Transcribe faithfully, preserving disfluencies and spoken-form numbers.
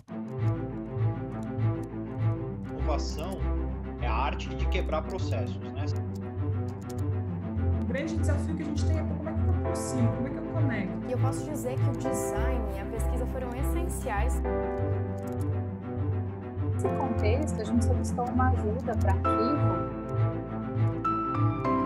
Inovação é a arte de quebrar processos, né? O grande desafio que a gente tem é como é que eu aproximo, como é que eu conecto. E eu posso dizer que o design e a pesquisa foram essenciais. Nesse contexto, a gente solicitou uma ajuda para arquivo.